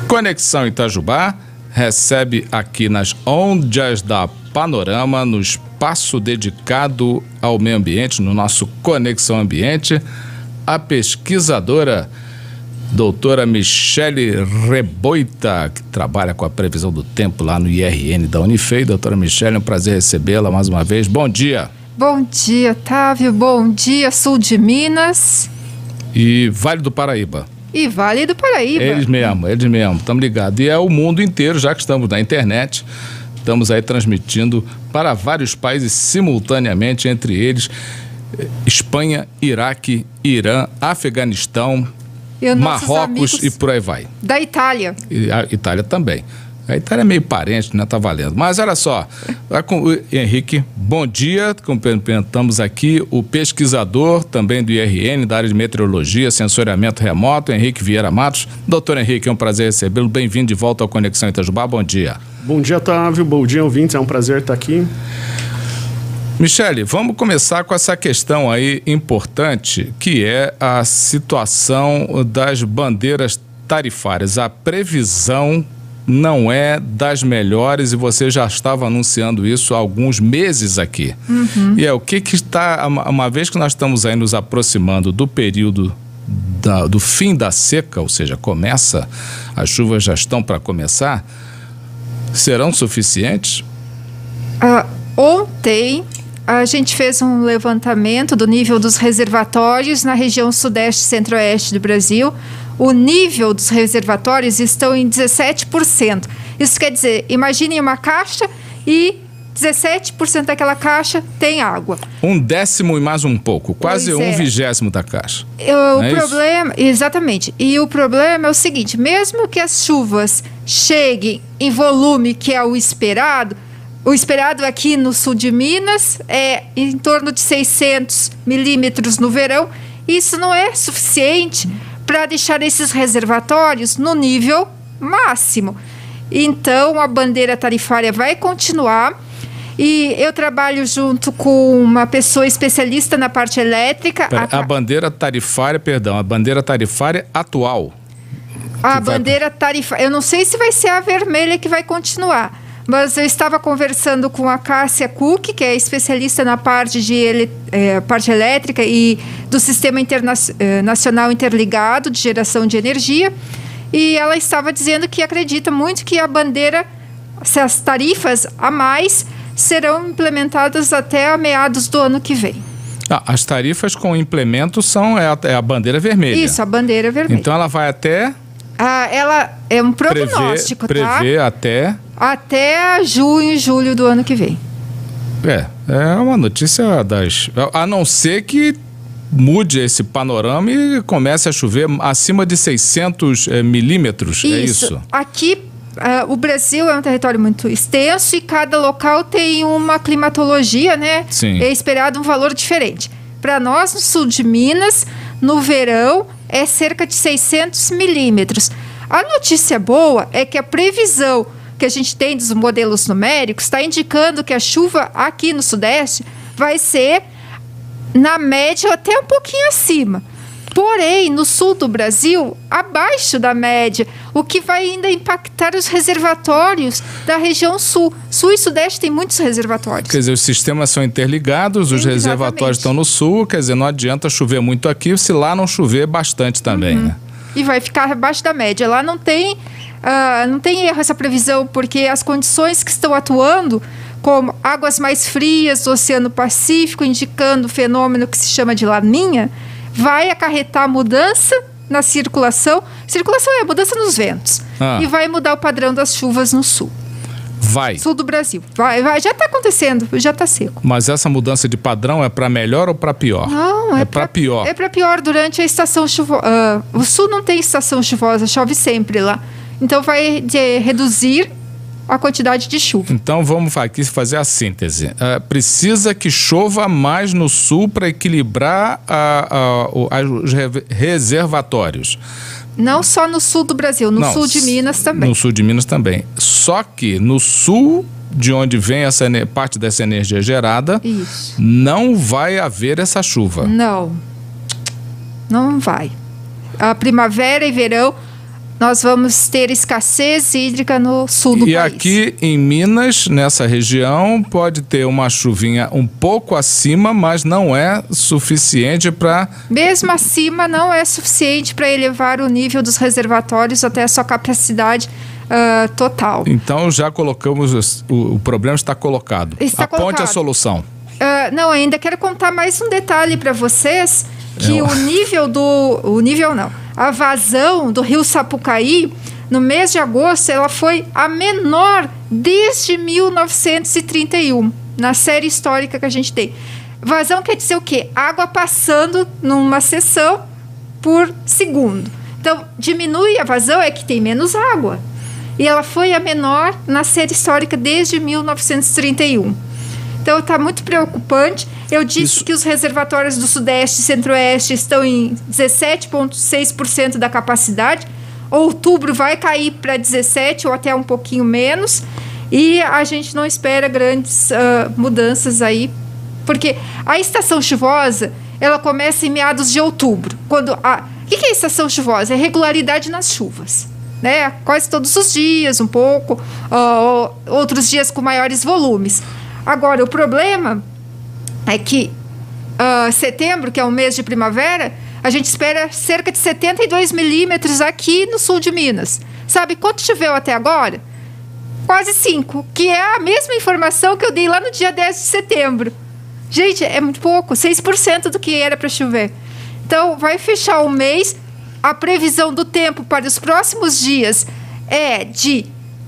Conexão Itajubá recebe aqui nas ondas da Panorama, no espaço dedicado ao meio ambiente, no nosso Conexão Ambiente, a pesquisadora doutora Michele Reboita, que trabalha com a previsão do tempo lá no IRN da Unifei. Doutora Michele, é um prazer recebê-la mais uma vez. Bom dia. Bom dia, Otávio. Bom dia, sul de Minas. E Vale do Paraíba. E Vale do Paraíba. Eles mesmo, estamos ligados. E é o mundo inteiro, já que estamos na internet, estamos aí transmitindo para vários países simultaneamente, entre eles Espanha, Iraque, Irã, Afeganistão, Marrocos e por aí vai. Da Itália. E a Itália também. A Itália é meio parente, né? Tá valendo. Mas olha só, Henrique, bom dia. Cumprimentamos aqui o pesquisador também do IRN, da área de meteorologia, sensoriamento remoto, Henrique Vieira Matos. Doutor Henrique, é um prazer recebê-lo. Bem-vindo de volta ao Conexão Itajubá. Bom dia. Bom dia, Otávio. Bom dia, ouvintes. É um prazer estar aqui. Michele, vamos começar com essa questão aí importante, que é a situação das bandeiras tarifárias. A previsão não é das melhores e você já estava anunciando isso há alguns meses aqui. E o que está, uma vez que nós estamos aí nos aproximando do período do fim da seca, ou seja, as chuvas já estão para começar, serão suficientes? Ontem a gente fez um levantamento do nível dos reservatórios na região sudeste e centro-oeste do Brasil. O nível dos reservatórios estão em 17%. Isso quer dizer, imagine uma caixa e 17% daquela caixa tem água. 1/10 e mais um pouco, quase 1/20 da caixa. Exatamente. E o problema é o seguinte, mesmo que as chuvas cheguem em volume que é o esperado aqui no sul de Minas é em torno de 600 milímetros no verão. Isso não é suficiente para deixar esses reservatórios no nível máximo. Então, a bandeira tarifária vai continuar. E eu trabalho junto com uma pessoa especialista na parte elétrica. A bandeira tarifária atual. A bandeira tarifária, eu não sei se vai ser a vermelha que vai continuar. Mas eu estava conversando com a Cássia Cook, que é especialista na parte parte elétrica e do Sistema Nacional Interligado de Geração de Energia. E ela estava dizendo que acredita muito que a bandeira, as tarifas a mais, serão implementadas até a meados do ano que vem. As tarifas com implemento é a bandeira vermelha. Isso, a bandeira vermelha. Então ela vai até... ela é um prognóstico, prevê até junho e julho do ano que vem. É uma notícia a não ser que mude esse panorama e comece a chover acima de 600 milímetros, é isso? Aqui, o Brasil é um território muito extenso e cada local tem uma climatologia, né? Sim. É esperado um valor diferente. Para nós, no sul de Minas, no verão, é cerca de 600 milímetros. A notícia boa é que a previsão que a gente tem dos modelos numéricos está indicando que a chuva aqui no sudeste vai ser, na média, até um pouquinho acima. Porém, no sul do Brasil, abaixo da média, o que vai ainda impactar os reservatórios da região sul. Sul e sudeste tem muitos reservatórios. Quer dizer, os sistemas são interligados, os reservatórios estão no sul, quer dizer, não adianta chover muito aqui se lá não chover bastante também, né? E vai ficar abaixo da média. Lá não tem erro essa previsão, porque as condições que estão atuando, como águas mais frias do Oceano Pacífico, indicando o fenômeno que se chama de laninha, vai acarretar mudança na circulação. Circulação é a mudança nos ventos. E vai mudar o padrão das chuvas no sul. Sul do Brasil. Já está acontecendo, já está seco. Mas essa mudança de padrão é para melhor ou para pior? Não, é para pior. É para pior durante a estação chuvosa. O sul não tem estação chuvosa, chove sempre lá. Então vai reduzir a quantidade de chuva. Então vamos aqui fazer a síntese. Precisa que chova mais no sul para equilibrar os reservatórios. Não só no sul do Brasil, no sul de Minas também. No sul de Minas também. Só que no sul, de onde vem parte dessa energia gerada, não vai haver essa chuva. Não vai. A primavera e verão, nós vamos ter escassez hídrica no sul do país. E aqui em Minas, nessa região, pode ter uma chuvinha um pouco acima, mas não é suficiente para... Mesmo acima, não é suficiente para elevar o nível dos reservatórios até a sua capacidade total. Então já colocamos, o problema está colocado. Aponte a solução. Não, ainda quero contar mais um detalhe para vocês, que a vazão do rio Sapucaí, no mês de agosto, ela foi a menor desde 1931, na série histórica que a gente tem. Vazão quer dizer o quê? Água passando numa seção por segundo. Então, diminui a vazão, é que tem menos água. E ela foi a menor na série histórica desde 1931. Então, está muito preocupante. Eu disse que os reservatórios do Sudeste e Centro-Oeste estão em 17,6% da capacidade. Outubro vai cair para 17% ou até um pouquinho menos. E a gente não espera grandes mudanças aí. Porque a estação chuvosa, ela começa em meados de outubro. O que é a estação chuvosa? É regularidade nas chuvas. Né? Quase todos os dias, um pouco. Outros dias com maiores volumes. Agora, o problema é que setembro, que é um mês de primavera, a gente espera cerca de 72 milímetros aqui no sul de Minas. Sabe quanto choveu até agora? Quase 5, que é a mesma informação que eu dei lá no dia 10 de setembro. Gente, é muito pouco, 6% do que era para chover. Então, vai fechar o mês. A previsão do tempo para os próximos dias é de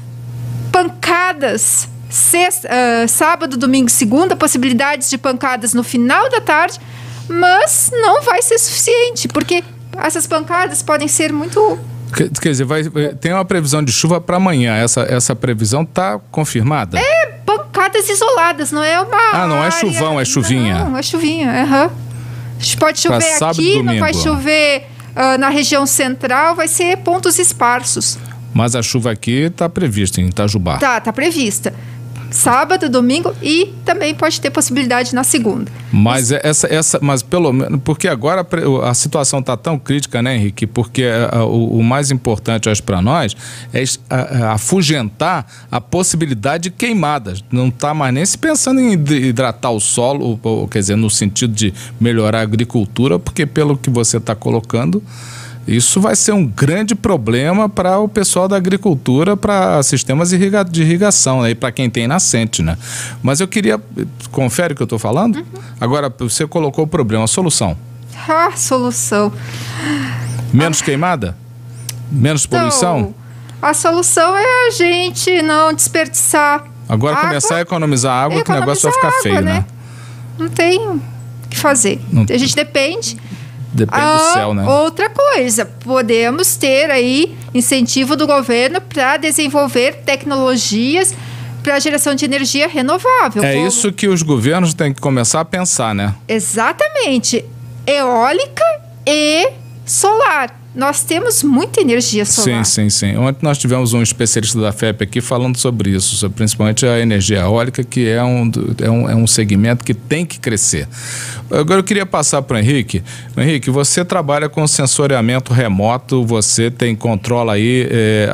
pancadas sábado, domingo e segunda, possibilidades de pancadas no final da tarde, mas não vai ser suficiente, porque essas pancadas podem ser muito... Quer dizer, tem uma previsão de chuva para amanhã, essa previsão está confirmada? É, pancadas isoladas, não é uma não é chuvão, é chuvinha. Não, é chuvinha, A gente pode chover sábado, aqui, domingo. não vai chover na região central, vai ser pontos esparsos. Mas a chuva aqui está prevista em Itajubá. Tá prevista. Sábado, domingo e também pode ter possibilidade na segunda. Mas mas pelo menos, porque agora a situação está tão crítica, né, Henrique? Porque o mais importante, acho, para nós é afugentar a possibilidade de queimadas. Não está mais nem se pensando em hidratar o solo, quer dizer, no sentido de melhorar a agricultura, porque pelo que você está colocando, isso vai ser um grande problema para o pessoal da agricultura, para sistemas de irrigação, né? E para quem tem nascente, né? Mas eu queria... Confere o que eu estou falando? Uhum. Agora, você colocou o problema. A solução? Solução. Menos queimada? Menos poluição? A solução é a gente não desperdiçar agora água, começar a economizar água, que o negócio vai ficar feio, né? Não tem o que fazer. A gente depende... Depende do céu, né? Outra coisa, podemos ter aí incentivo do governo para desenvolver tecnologias para a geração de energia renovável. Isso que os governos têm que começar a pensar, né? Exatamente. Eólica e solar. Nós temos muita energia solar. Sim. Ontem nós tivemos um especialista da FEP aqui falando sobre isso, principalmente a energia eólica, que é um segmento que tem que crescer. Agora eu queria passar para o Henrique. Henrique, você trabalha com sensoriamento remoto, você controla aí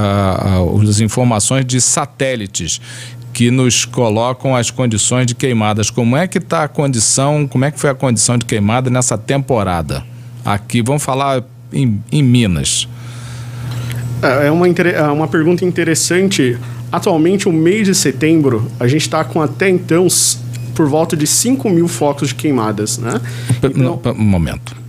as informações de satélites que nos colocam as condições de queimadas. Como é que está a condição, como é que foi a condição de queimada nessa temporada? Aqui, vamos falar em Minas. É uma pergunta interessante. Atualmente, o mês de setembro, a gente está com até então por volta de 5 mil focos de queimadas, né? Um momento.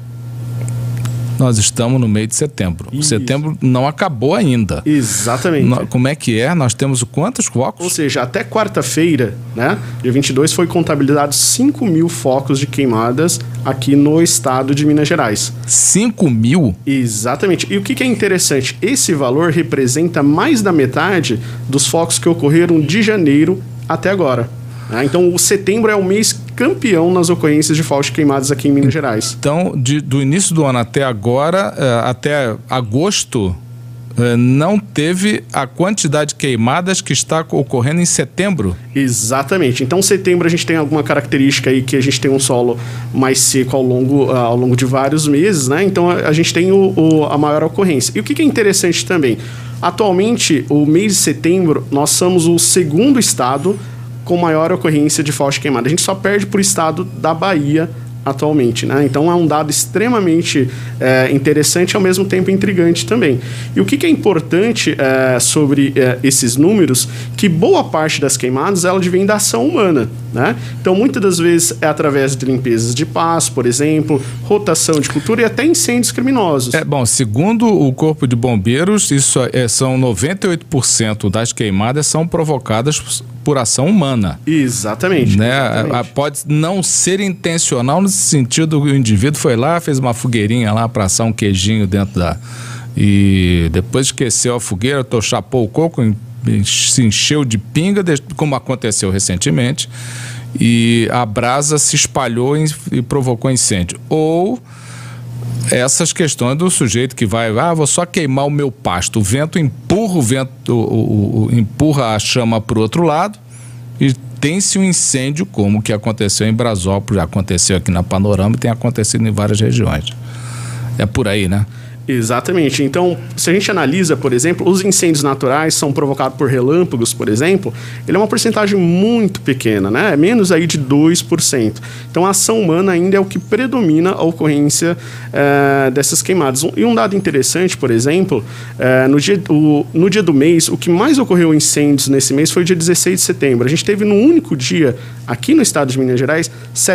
Nós estamos no mês de setembro. Isso. Setembro não acabou ainda. Exatamente. Como é que é? Nós temos quantos focos? Ou seja, até quarta-feira, né, dia 22, foi contabilizado 5 mil focos de queimadas aqui no estado de Minas Gerais. 5 mil? Exatamente. E o que é interessante? Esse valor representa mais da metade dos focos que ocorreram de janeiro até agora. Então, o setembro é o mês campeão nas ocorrências de focos queimados aqui em Minas Gerais. Então, do início do ano até agora, até agosto, não teve a quantidade de queimadas que está ocorrendo em setembro? Exatamente. Então, setembro a gente tem alguma característica aí que a gente tem um solo mais seco ao longo de vários meses, né? Então, a gente tem a maior ocorrência. E o que é interessante também? Atualmente, o mês de setembro, nós somos o segundo estado com maior ocorrência de focos de queimada. A gente só perde para o estado da Bahia atualmente, né? Então é um dado extremamente interessante e ao mesmo tempo intrigante também. E o que é importante sobre esses números, que boa parte das queimadas ela vem da ação humana, né? Então muitas das vezes é através de limpezas de pasto, por exemplo, rotação de cultura e até incêndios criminosos. Bom, segundo o Corpo de Bombeiros, isso são 98% das queimadas são provocadas por ação humana. Exatamente. Né? Exatamente. Pode não ser intencional nesse sentido, o indivíduo foi lá, fez uma fogueirinha lá para assar um queijinho dentro da... E depois esqueceu a fogueira, chapou o coco, se encheu de pinga, como aconteceu recentemente, e a brasa se espalhou e provocou incêndio. Ou essas questões do sujeito que vai, vou só queimar o meu pasto, o vento empurra a chama para o outro lado e tem-se um incêndio como o que aconteceu em Brasópolis, já aconteceu aqui na Panorama e tem acontecido em várias regiões. É por aí, né? Exatamente. Então, se a gente analisa, por exemplo, os incêndios naturais são provocados por relâmpagos, por exemplo, ele é uma porcentagem muito pequena, né? É menos aí de 2%. Então, a ação humana ainda é o que predomina a ocorrência dessas queimadas. E um dado interessante, por exemplo, no dia do mês, o que mais ocorreu incêndios nesse mês foi o dia 16 de setembro. A gente teve num único dia, aqui no estado de Minas Gerais,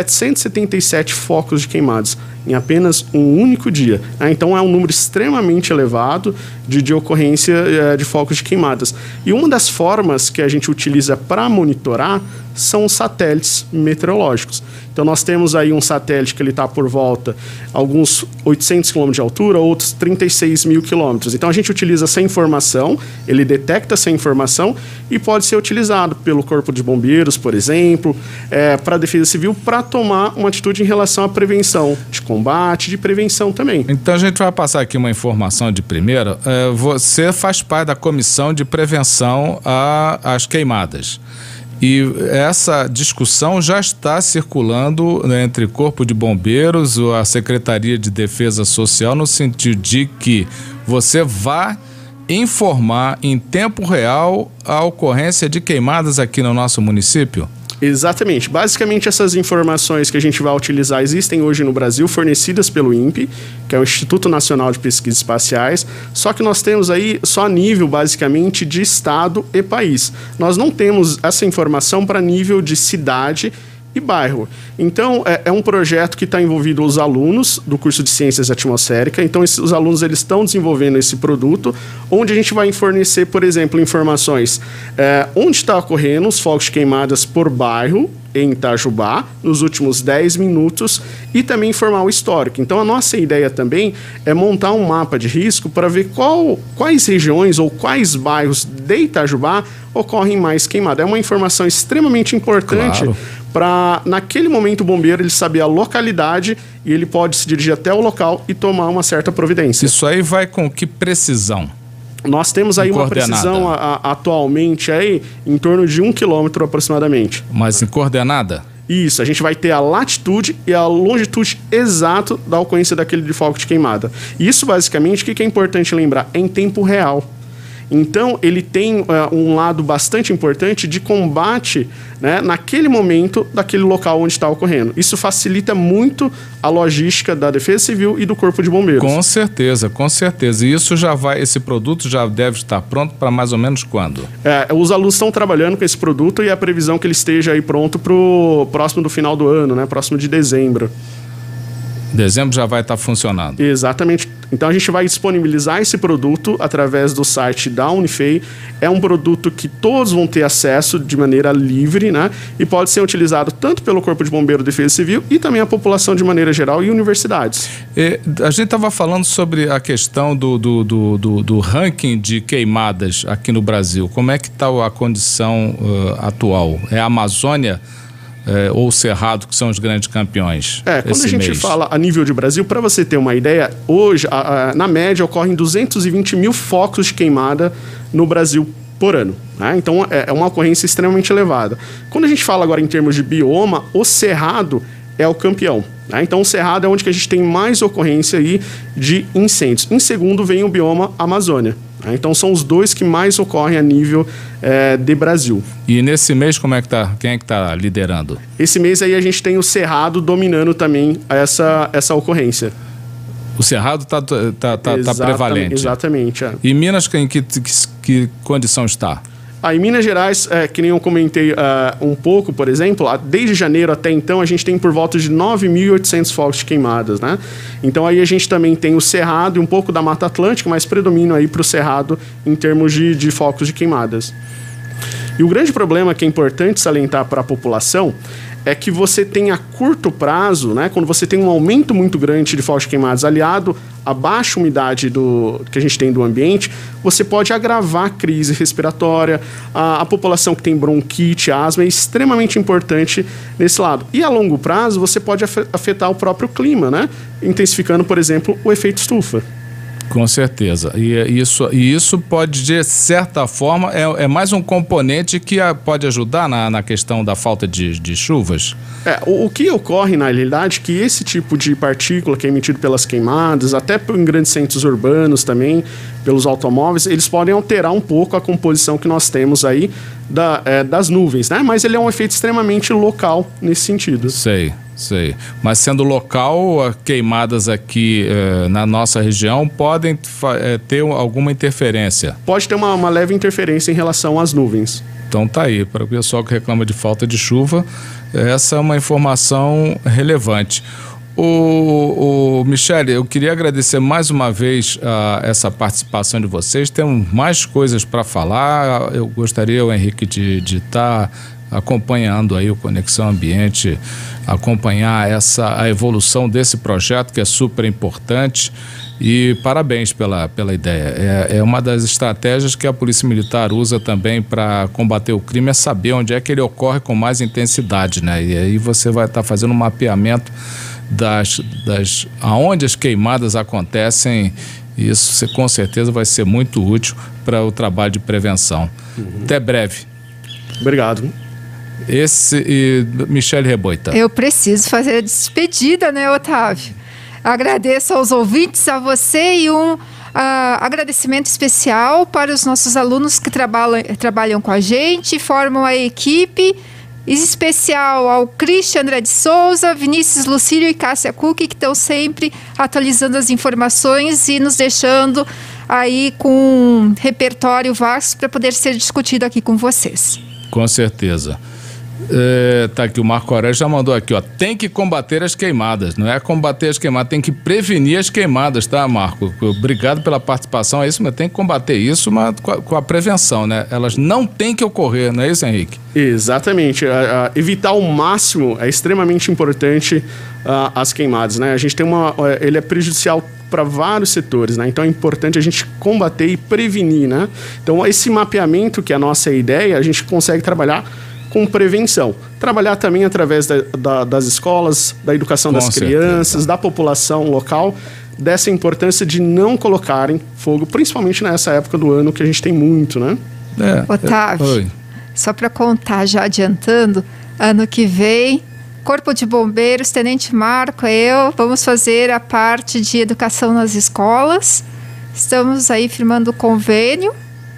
777 focos de queimados em apenas um único dia. Então é um número extremamente elevado de ocorrência de focos de queimadas. E uma das formas que a gente utiliza para monitorar são os satélites meteorológicos. Então nós temos aí um satélite que ele está por volta alguns 800 km de altura, outros 36 mil quilômetros. Então a gente utiliza essa informação, ele detecta essa informação e pode ser utilizado pelo Corpo de Bombeiros, por exemplo, para a Defesa Civil, para tomar uma atitude em relação à prevenção de combate, de prevenção também. Então a gente vai passar aqui uma informação de primeira. Você faz parte da Comissão de Prevenção às Queimadas. E essa discussão já está circulando entre Corpo de Bombeiros, a Secretaria de Defesa Social, no sentido de que você vá informar em tempo real a ocorrência de queimadas aqui no nosso município? Exatamente. Basicamente, essas informações que a gente vai utilizar existem hoje no Brasil, fornecidas pelo INPE, que é o Instituto Nacional de Pesquisas Espaciais, só que nós temos aí só a nível, basicamente, de estado e país. Nós não temos essa informação para nível de cidade e bairro. Então, é um projeto que está envolvido os alunos do curso de Ciências Atmosféricas. Então, os alunos eles estão desenvolvendo esse produto, onde a gente vai fornecer, por exemplo, informações onde está ocorrendo os focos de queimadas por bairro, em Itajubá, nos últimos 10 minutos, e também informar o histórico. Então, a nossa ideia também é montar um mapa de risco para ver quais regiões ou quais bairros de Itajubá ocorrem mais queimadas. É uma informação extremamente importante, claro, para, naquele momento, o bombeiro ele saber a localidade e ele pode se dirigir até o local e tomar uma certa providência. Isso aí vai com que precisão? Nós temos aí uma precisão atualmente aí em torno de 1 quilômetro aproximadamente. Mas em coordenada? Isso, a gente vai ter a latitude e a longitude exato da ocorrência daquele foco de queimada. Isso, basicamente, o que é importante lembrar? É em tempo real. Então, ele tem um lado bastante importante de combate, né, naquele momento daquele local onde está ocorrendo. Isso facilita muito a logística da Defesa Civil e do Corpo de Bombeiros. Com certeza, com certeza. E esse produto já deve estar pronto para mais ou menos quando? Os alunos estão trabalhando com esse produto e a previsão é que ele esteja aí pronto para o próximo do final do ano, né, próximo de dezembro. Dezembro já vai estar funcionando. Exatamente. Então a gente vai disponibilizar esse produto através do site da Unifei. É um produto que todos vão ter acesso de maneira livre, né? E pode ser utilizado tanto pelo Corpo de Bombeiro e Defesa Civil e também a população de maneira geral e universidades. A gente estava falando sobre a questão do ranking de queimadas aqui no Brasil. Como é que está a condição atual? É a Amazônia ou Cerrado, que são os grandes campeões? Quando a gente fala a nível de Brasil, para você ter uma ideia, hoje, na média, ocorrem 220 mil focos de queimada no Brasil por ano. Né? Então, é uma ocorrência extremamente elevada. Quando a gente fala agora em termos de bioma, o Cerrado é o campeão. Né? Então, o Cerrado é onde que a gente tem mais ocorrência aí de incêndios. Em segundo, vem o bioma Amazônia. Né? Então, são os dois que mais ocorrem a nível de Brasil. E nesse mês, como é que tá? Quem é que está liderando? Esse mês aí a gente tem o Cerrado dominando também essa ocorrência. O Cerrado está prevalente. Exatamente. E Minas, em que condição está? Em Minas Gerais, que nem eu comentei um pouco, por exemplo, desde janeiro até então, a gente tem por volta de 9.800 focos de queimadas, né? Então aí a gente também tem o Cerrado e um pouco da Mata Atlântica, mas predomina aí para o Cerrado em termos de focos de queimadas. E o grande problema que é importante salientar para a população é que você tem a curto prazo, né, quando você tem um aumento muito grande de focos queimados aliado à baixa umidade que a gente tem do ambiente, você pode agravar a crise respiratória, a população que tem bronquite, asma, é extremamente importante nesse lado. E a longo prazo, você pode afetar o próprio clima, né, intensificando, por exemplo, o efeito estufa. Com certeza. E isso pode, de certa forma, é mais um componente que pode ajudar na questão da falta de chuvas? O que ocorre, na realidade, é que esse tipo de partícula que é emitido pelas queimadas, até em grandes centros urbanos também, pelos automóveis, eles podem alterar um pouco a composição que nós temos aí das nuvens, né? Mas ele é um efeito extremamente local nesse sentido. Sei. Mas sendo local, queimadas aqui na nossa região podem ter alguma interferência? Pode ter uma leve interferência em relação às nuvens. Então tá aí, para o pessoal que reclama de falta de chuva, essa é uma informação relevante. Michele, eu queria agradecer mais uma vez essa participação de vocês. Temos mais coisas para falar. Eu gostaria, Henrique, de estar acompanhando aí o Conexão Ambiente, acompanhar a evolução desse projeto, que é super importante. E parabéns pela ideia. É uma das estratégias que a Polícia Militar usa também para combater o crime, é saber onde é que ele ocorre com mais intensidade, né? E aí você vai estar fazendo um mapeamento aonde as queimadas acontecem. E isso com certeza vai ser muito útil para o trabalho de prevenção. Até breve. Obrigado. Michele Reboita. Eu preciso fazer a despedida, né, Otávio? Agradeço aos ouvintes, a você, e um agradecimento especial para os nossos alunos que trabalham com a gente, formam a equipe, em especial ao Christian André de Souza, Vinícius Lucílio e Cássia Cook, que estão sempre atualizando as informações e nos deixando aí com um repertório vasto para poder ser discutido aqui com vocês. Com certeza. Tá aqui, o Marco Aurélio já mandou aqui, ó. Tem que combater as queimadas, não é combater as queimadas, tem que prevenir as queimadas, tá, Marco? Obrigado pela participação, é isso, mas tem que combater isso, mas com a prevenção, né? Elas não têm que ocorrer, não é isso, Henrique? Exatamente. Evitar ao máximo é extremamente importante as queimadas, né? A gente tem ele é prejudicial para vários setores, né? Então é importante a gente combater e prevenir, né? Então esse mapeamento, que é a nossa ideia, a gente consegue trabalhar com prevenção. Trabalhar também através das escolas, da educação das crianças, da população local, dessa importância de não colocarem fogo, principalmente nessa época do ano que a gente tem muito, né? Otávio, só para contar, já adiantando, ano que vem, Corpo de Bombeiros, Tenente Marco, eu, vamos fazer a parte de educação nas escolas. Estamos aí firmando o convênio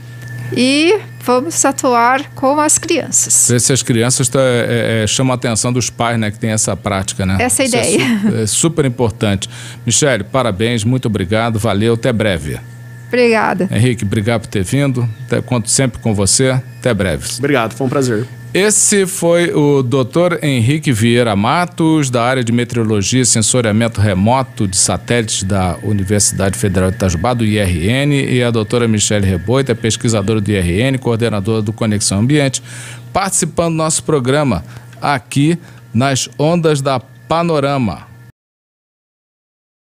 e vamos atuar com as crianças. Ver se as crianças chamam a atenção dos pais, né, que tem essa prática, né? Essa é a ideia. É super importante. Michele, parabéns, muito obrigado, valeu, até breve. Obrigada. Henrique, obrigado por ter vindo, conto sempre com você, até breve. Obrigado, foi um prazer. Esse foi o Dr. Henrique Vieira Matos, da área de Meteorologia e Sensoriamento Remoto de Satélites da Universidade Federal de Itajubá, do IRN, e a doutora Michele Reboita, pesquisadora do IRN, coordenadora do Conexão Ambiente, participando do nosso programa aqui nas ondas da Panorama.